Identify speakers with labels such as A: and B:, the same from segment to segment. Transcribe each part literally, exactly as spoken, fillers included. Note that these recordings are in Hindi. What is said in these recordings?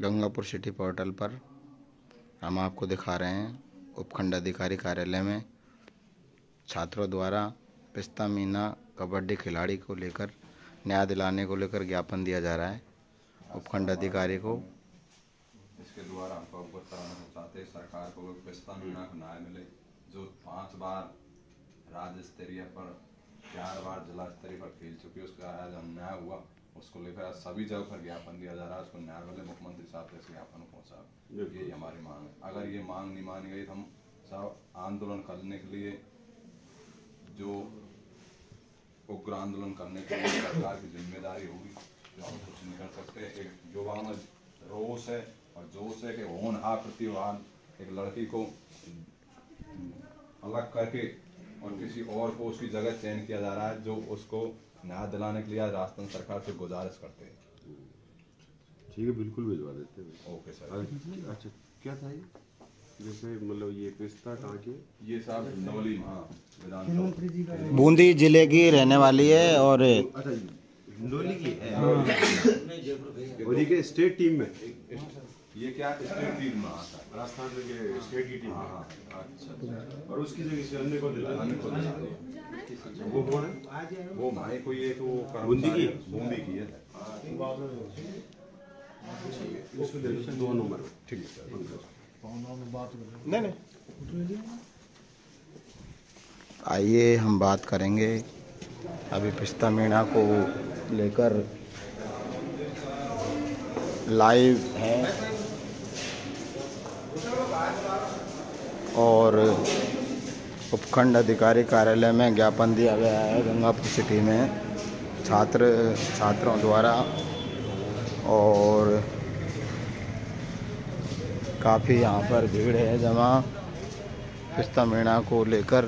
A: गंगापुर सिटी पोर्टल पर हम आपको दिखा रहे हैं उपखंड अधिकारी कार्यालय में छात्रों द्वारा पिस्ता मीना कबड्डी खिलाड़ी को लेकर न्याय दिलाने को लेकर ज्ञापन दिया जा रहा है उपखंड अधिकारी को।
B: इसके द्वारा हमको अवगत कराना चाहते हैं सरकार को पिस्ता मीना को न्याय मिले, जो पांच बार राज्य स्तरीय पर चार बार जिला स्तरीय पर खेल चुकी है, उसका आज अन्याय हुआ, उसको लेकर सभी जगह पर ज्ञापन दिया जा रहा है। उसको न्याय मिले, मुख्यमंत्री साहब तक इस ज्ञापन पहुँचा, यही हमारी मांग है। अगर ये मांग नहीं मानी गई तो हम सब आंदोलन करने के लिए, जो उग्र आंदोलन करने के लिए सरकार की जिम्मेदारी होगी, जो हम कुछ नहीं कर सकते। एक युवाओं में रोष है और जोश है कि होनहार प्रतिभावान एक लड़की को अलग करके और किसी और को उसकी जगह चयन किया जा रहा है, जो उसको न्याय दिलाने के लिए राजस्थान सरकार से गुजारिश करते हैं।
C: ठीक है, बिल्कुल भिजवा देते हैं।
B: Okay sir.
C: अच्छा, क्या था ये? जैसे मतलब ये पिस्ता कहाँ के?
B: ये साहब हिंडोली विधानसभा
A: बूंदी जिले की रहने वाली है और
C: अच्छा हिंडोली की है। और ये स्टेट टीम में,
B: ये क्या स्टेट टीम में आता है,
C: राजस्थान के स्टेट की टीम।
B: हाँ अच्छा।
C: और उसकी जगह से अन्य को दिला
B: अन्य को दिला दिया।
C: वो कौन है?
B: वो माई कोई है तो
C: बूंदी की
B: बूंदी की है।
C: उसको दे दो दो नंबर।
B: ठीक है सर।
A: नहीं नहीं आइए हम बात करेंगे। अभी पिस्ता मीना को लेकर लाइव है और उपखंड अधिकारी कार्यालय में ज्ञापन दिया गया है गंगापुर सिटी में छात्र छात्रों द्वारा, और काफ़ी यहाँ पर भीड़ है जमा पिस्ता मीना को लेकर।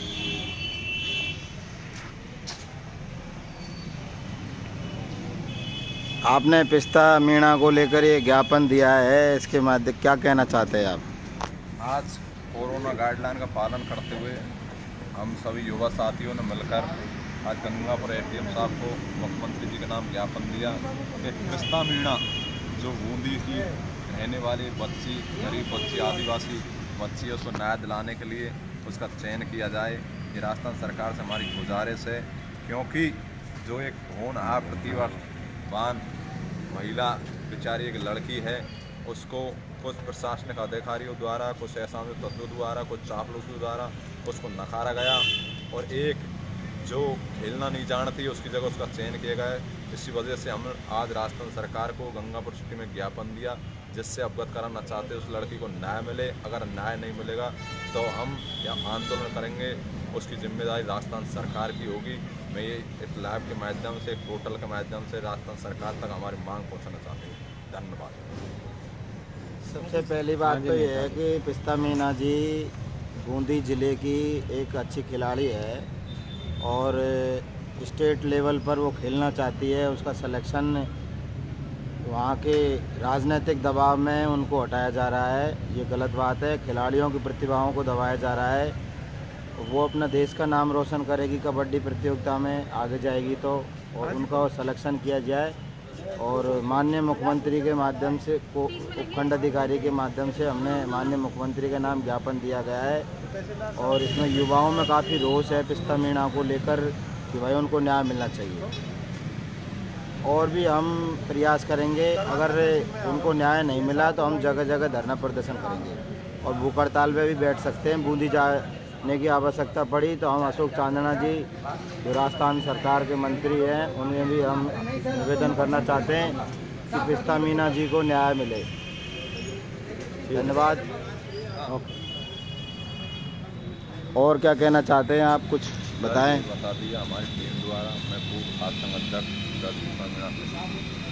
A: आपने पिस्ता मीना को लेकर ये ज्ञापन दिया है, इसके माध्यम क्या कहना चाहते हैं आप?
B: आज कोरोना गाइडलाइन का पालन करते हुए हम सभी युवा साथियों ने मिलकर आज गंगापुर एडीएम साहब को मुख्यमंत्री जी के नाम ज्ञापन दिया कि पिस्ता मीना जो बूंदी की रहने वाली बच्ची, गरीब बच्ची, आदिवासी बच्ची है, उसको न्याय दिलाने के लिए उसका चयन किया जाए। ये राजस्थान सरकार से हमारी गुजारिश है, क्योंकि जो एक होनहार प्रतिभावान महिला बेचारी एक लड़की है, उसको कुछ प्रशासनिक अधिकारियों द्वारा, कुछ असामी तत्वों द्वारा, कुछ चापलूसों द्वारा उसको नकारा गया और एक जो खेलना नहीं जानती उसकी जगह उसका चयन किया गया है। इसी वजह से हम आज राजस्थान सरकार को गंगापुर सिटी में ज्ञापन दिया, जिससे अवगत कराना चाहते उस लड़की को न्याय मिले। अगर न्याय नहीं मिलेगा तो हम यहाँ आंदोलन करेंगे, उसकी जिम्मेदारी राजस्थान सरकार की होगी। मैं ये एक लाइव के माध्यम से, एक पोर्टल के माध्यम से राजस्थान सरकार तक हमारी मांग पहुँचाना चाहते हैं। धन्यवाद।
A: सबसे पहली बात तो ये है कि पिस्ता मीना जी बूंदी ज़िले की एक अच्छी खिलाड़ी है और स्टेट लेवल पर वो खेलना चाहती है। उसका सिलेक्शन वहाँ के राजनीतिक दबाव में उनको हटाया जा रहा है, ये गलत बात है। खिलाड़ियों की प्रतिभाओं को दबाया जा रहा है। वो अपना देश का नाम रोशन करेगी, कबड्डी प्रतियोगिता में आगे जाएगी तो, और उनका सिलेक्शन किया जाए। और माननीय मुख्यमंत्री के माध्यम से को उपखंड अधिकारी के माध्यम से हमने माननीय मुख्यमंत्री के नाम ज्ञापन दिया गया है और इसमें युवाओं में काफ़ी रोष है पिस्ता मीना को लेकर कि भाई उनको न्याय मिलना चाहिए। और भी हम प्रयास करेंगे, अगर उनको न्याय नहीं मिला तो हम जगह जगह धरना प्रदर्शन करेंगे और भूख हड़ताल पे भी बैठ सकते हैं। बूंदी जाने की आवश्यकता पड़ी तो हम अशोक चांदना जी जो राजस्थान सरकार के मंत्री हैं उन्हें भी हम निवेदन करना चाहते हैं कि पिस्ता मीना जी को न्याय मिले। धन्यवाद। और क्या कहना चाहते हैं आप, कुछ बताएं?
B: बता दिया हमारी टीम द्वारा। मैं पूर्व खाद्य संघ अध्यक्ष